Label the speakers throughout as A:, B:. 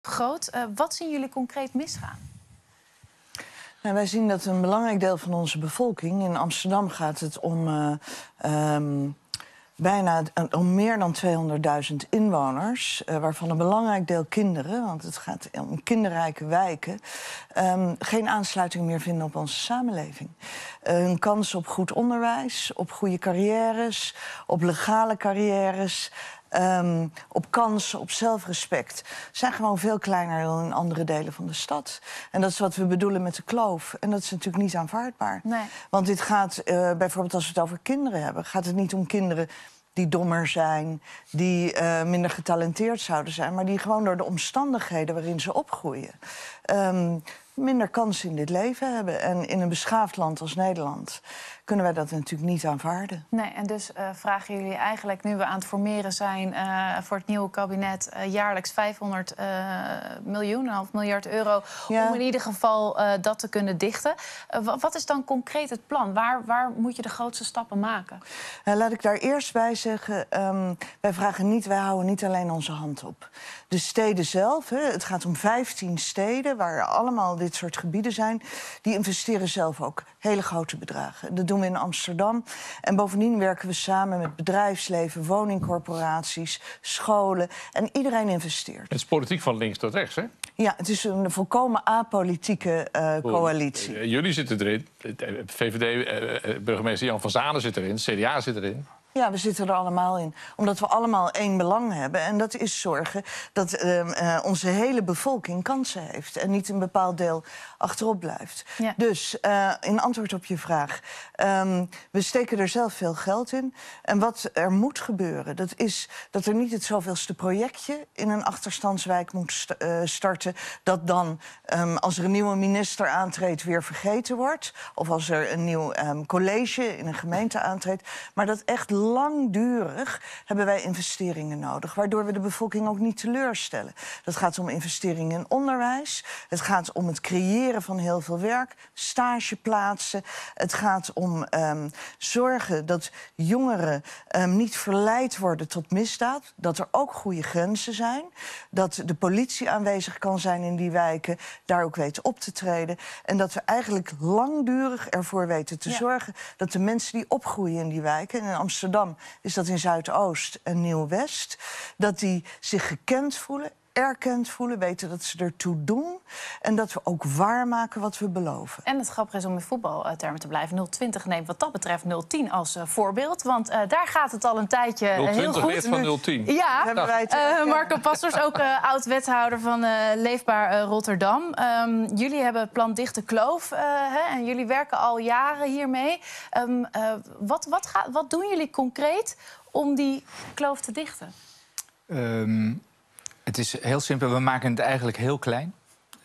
A: groot. Wat zien jullie concreet misgaan?
B: Nou, wij zien dat een belangrijk deel van onze bevolking... In Amsterdam gaat het om om meer dan 200.000 inwoners... waarvan een belangrijk deel kinderen, want het gaat om kinderrijke wijken... geen aansluiting meer vinden op onze samenleving. Hun kans op goed onderwijs, op goede carrières, op legale carrières... op kansen, op zelfrespect... zijn gewoon veel kleiner dan in andere delen van de stad. En dat is wat we bedoelen met de kloof. En dat is natuurlijk niet aanvaardbaar.
A: Nee.
B: Want dit gaat, bijvoorbeeld als we het over kinderen hebben... gaat het niet om kinderen die dommer zijn, die minder getalenteerd zouden zijn... maar die gewoon door de omstandigheden waarin ze opgroeien... minder kansen in dit leven hebben. En in een beschaafd land als Nederland kunnen wij dat natuurlijk niet aanvaarden.
A: Nee, en dus vragen jullie eigenlijk, nu we aan het formeren zijn... voor het nieuwe kabinet jaarlijks 500 miljoen, een half miljard euro...
B: Ja.
A: om in ieder geval dat te kunnen dichten. Wat is dan concreet het plan? Waar moet je de grootste stappen maken?
B: Laat ik daar eerst bij zeggen, wij houden niet alleen onze hand op. De steden zelf, het gaat om 15 steden... waar allemaal dit soort gebieden zijn... die investeren zelf ook hele grote bedragen. Dat doen we in Amsterdam. En bovendien werken we samen met bedrijfsleven, woningcorporaties, scholen. En iedereen investeert.
C: Het is politiek van links tot rechts, hè?
B: Ja, het is een volkomen apolitieke coalitie.
C: Jullie zitten erin. VVD-burgemeester Jan van Zanen zit erin. CDA zit erin.
B: Ja, we zitten er allemaal in. Omdat we allemaal één belang hebben. En dat is zorgen dat onze hele bevolking kansen heeft. En niet een bepaald deel achterop blijft.
A: Ja.
B: Dus in antwoord op je vraag. We steken er zelf veel geld in. En wat er moet gebeuren, dat is dat er niet het zoveelste projectje... in een achterstandswijk moet starten. Dat dan, als er een nieuwe minister aantreedt, weer vergeten wordt. Of als er een nieuw college in een gemeente aantreedt. Maar dat echt langdurig hebben wij investeringen nodig... waardoor we de bevolking ook niet teleurstellen. Dat gaat om investeringen in onderwijs. Het gaat om het creëren van heel veel werk, stageplaatsen. Het gaat om zorgen dat jongeren niet verleid worden tot misdaad. Dat er ook goede grenzen zijn. Dat de politie aanwezig kan zijn in die wijken, daar ook weten op te treden. En dat we eigenlijk langdurig ervoor weten te zorgen... dat de mensen die opgroeien in die wijken... en in Amsterdam is dat in Zuidoost en Nieuw-West... dat die zich gekend voelen, erkend voelen, weten dat ze ertoe doen... en dat we ook waarmaken wat we beloven.
A: En het grappige is om in voetbaltermen te blijven. 020 neemt wat dat betreft 010 als voorbeeld. Want daar gaat het al een tijdje heel goed.
C: 020 van 010.
A: Ja, Marco Pastors, ook oud-wethouder van Leefbaar Rotterdam. Jullie hebben plan Dichte Kloof en jullie werken al jaren hiermee. Wat doen jullie concreet om die kloof te dichten?
D: Het is heel simpel. We maken het eigenlijk heel klein.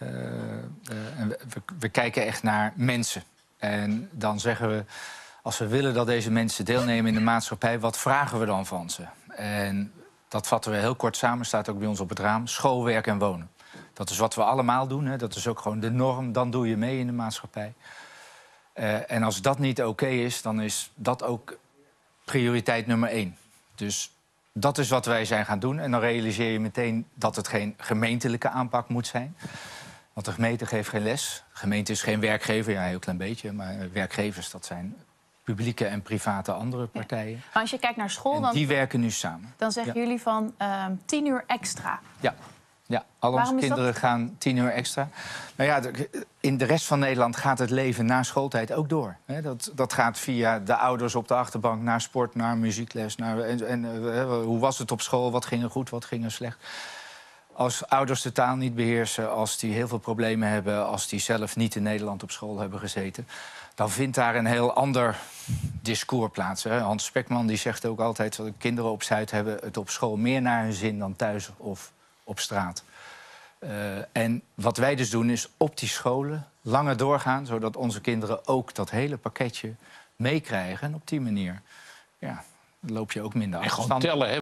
D: We kijken echt naar mensen. En dan zeggen we, als we willen dat deze mensen deelnemen in de maatschappij... wat vragen we dan van ze? En dat vatten we heel kort samen, staat ook bij ons op het raam. School, werk en wonen. Dat is wat we allemaal doen. Hè. Dat is ook gewoon de norm. Dan doe je mee in de maatschappij. En als dat niet oké is, dan is dat ook prioriteit nummer 1. Dus dat is wat wij zijn gaan doen. En dan realiseer je meteen dat het geen gemeentelijke aanpak moet zijn. Want de gemeente geeft geen les. De gemeente is geen werkgever, ja, een heel klein beetje. Maar werkgevers, dat zijn publieke en private andere partijen.
A: Ja. Maar als je kijkt naar school,
D: en die werken nu samen.
A: Dan zeggen jullie van 10 uur extra.
D: Ja, al onze kinderen gaan 10 uur extra. Nou ja, in de rest van Nederland gaat het leven na schooltijd ook door. Dat gaat via de ouders op de achterbank naar sport, naar muziekles. Hoe was het op school? Wat ging er goed, wat ging er slecht? Als ouders de taal niet beheersen, als die heel veel problemen hebben... als die zelf niet in Nederland op school hebben gezeten... dan vindt daar een heel ander discours plaats. Hè? Hans Spekman die zegt ook altijd... dat kinderen op Zuid hebben het op school meer naar hun zin dan thuis of op straat. En wat wij dus doen is op die scholen langer doorgaan... zodat onze kinderen ook dat hele pakketje meekrijgen. En op die manier loop je ook minder afstand.
C: En gewoon tellen, hè?